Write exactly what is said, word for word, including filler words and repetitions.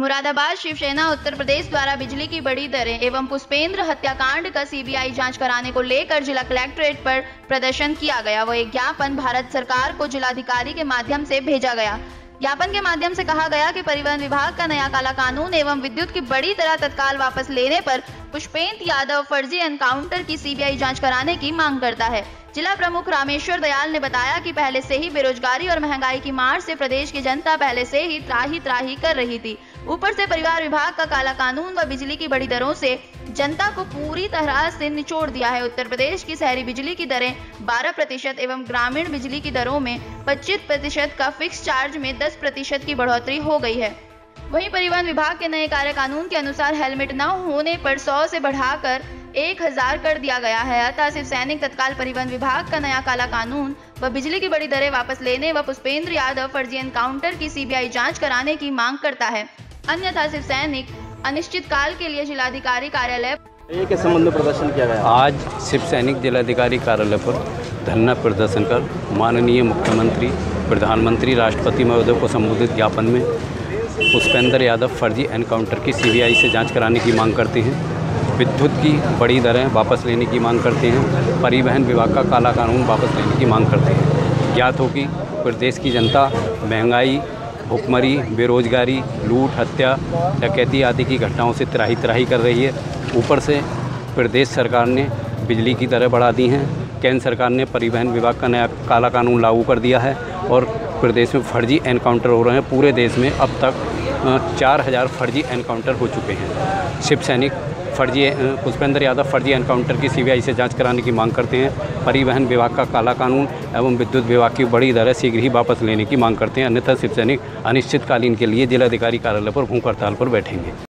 मुरादाबाद शिवसेना उत्तर प्रदेश द्वारा बिजली की बढ़ी दरें एवं पुष्पेंद्र हत्याकांड का सीबीआई जांच कराने को लेकर जिला कलेक्ट्रेट पर प्रदर्शन किया गया। वो एक ज्ञापन भारत सरकार को जिलाधिकारी के माध्यम से भेजा गया। ज्ञापन के माध्यम से कहा गया कि परिवहन विभाग का नया काला कानून एवं विद्युत की बड़ी दरें तत्काल वापस लेने पर पुष्पेंद्र यादव फर्जी एनकाउंटर की सीबीआई जांच कराने की मांग करता है। जिला प्रमुख रामेश्वर दयाल ने बताया कि पहले से ही बेरोजगारी और महंगाई की मार से प्रदेश की जनता पहले से ही त्राही त्राही कर रही थी। ऊपर से परिवार विभाग का काला कानून व बिजली की बड़ी दरों से जनता को पूरी तरह से निचोड़ दिया है। उत्तर प्रदेश की शहरी बिजली की दरें बारह प्रतिशत एवं ग्रामीण बिजली की दरों में पच्चीस प्रतिशत का फिक्स चार्ज में दस प्रतिशत की बढ़ोतरी हो गई है। वहीं परिवहन विभाग के नए कार्य कानून के अनुसार हेलमेट न होने पर सौ से बढ़ाकर एक हजार कर दिया गया है। अतः शिव सैनिक तत्काल परिवहन विभाग का नया काला कानून व बिजली की बड़ी दरें वापस लेने व पुष्पेंद्र यादव फर्जी एनकाउंटर की सीबीआई जांच कराने की मांग करता है। अन्यथा शिव सैनिक अनिश्चित काल के लिए जिलाधिकारी कार्यालय के संबंध में प्रदर्शन किया गया। आज शिव सैनिक जिलाधिकारी कार्यालय पर धरना प्रदर्शन कर माननीय मुख्यमंत्री, प्रधानमंत्री, राष्ट्रपति महोदय को संबोधित ज्ञापन में पुष्पेंद्र यादव फर्जी एनकाउंटर की सीबीआई से जांच कराने की मांग करते हैं। विद्युत की बड़ी दरें वापस लेने की मांग करते हैं। परिवहन विभाग का काला कानून वापस लेने की मांग करते हैं। ज्ञात हो कि प्रदेश की जनता महंगाई, भुखमरी, बेरोजगारी, लूट, हत्या, डकैती आदि की घटनाओं से त्राही त्राही कर रही है। ऊपर से प्रदेश सरकार ने बिजली की दरें बढ़ा दी हैं। केंद्र सरकार ने परिवहन विभाग का नया काला कानून लागू कर दिया है और प्रदेश में फर्जी एनकाउंटर हो रहे हैं। पूरे देश में अब तक चार हज़ार फर्जी एनकाउंटर हो चुके हैं। शिव सैनिक फर्जी पुष्पेंद्र यादव फर्जी एनकाउंटर की सीबीआई से जांच कराने की मांग करते हैं। परिवहन विभाग का काला कानून एवं विद्युत विभाग की बड़ी दरें शीघ्र ही वापस लेने की मांग करते हैं। अन्यथा शिव सैनिक अनिश्चितकालीन के लिए जिलाधिकारी कार्यालय पर भूख हड़ताल पर बैठेंगे।